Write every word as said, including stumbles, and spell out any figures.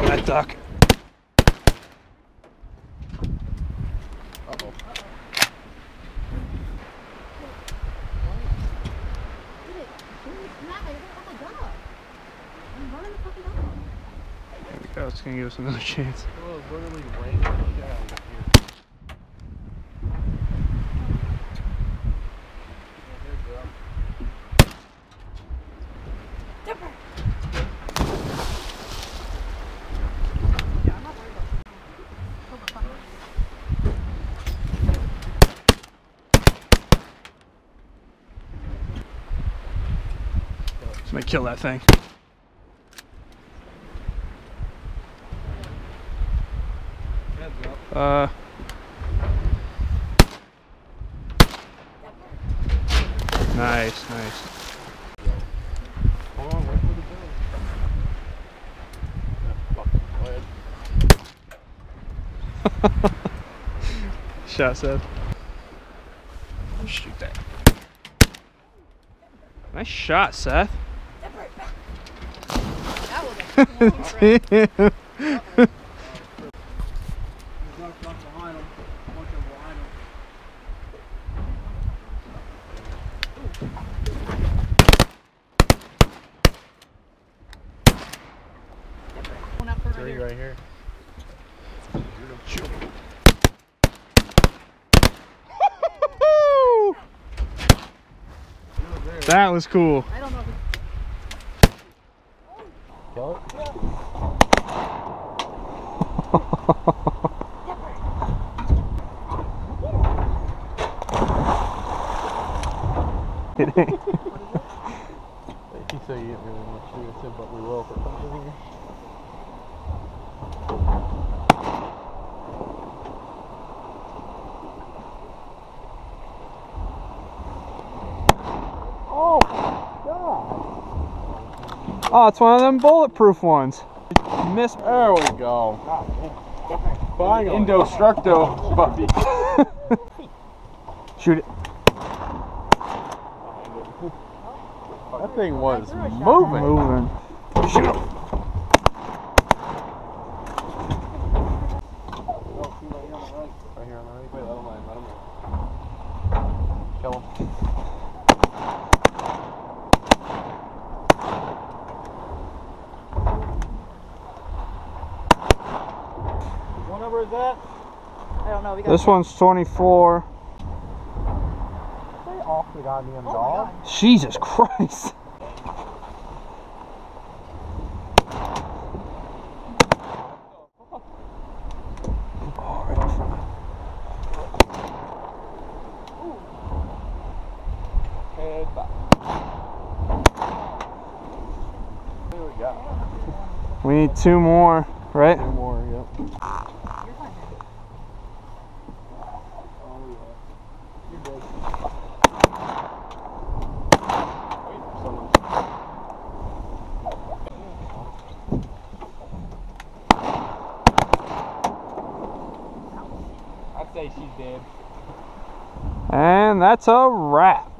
that duck. Uh-oh. There we go, it's gonna give us another chance. Oh, it's literally raining down here. Just gonna kill that thing. Uh. Nice, nice. Hold on, wait for the go. Yeah, fuck. Go ahead. Shot, Seth. Shoot that. Nice shot, Seth. Damn. Three right here. That was cool. I don't know if Kill it? It ain't. He said you didn't really want to shoot. I said, but we will if it comes in here. Oh, God. Oh, it's one of them bulletproof ones. Missed. There we go. Finally. Indestructo, Buffy. Shoot it. That thing was moving. Moving. Shoot him. Right here on the right. Wait, let him land, let him land. Kill him. what number is that? I don't know. We got This one's twenty-four. Stay off the goddamn Oh dog. Jesus Christ. Oh, right in front. Head back. There we go. We need two more, right? Two more, yep. I'd say she's dead. And that's a wrap.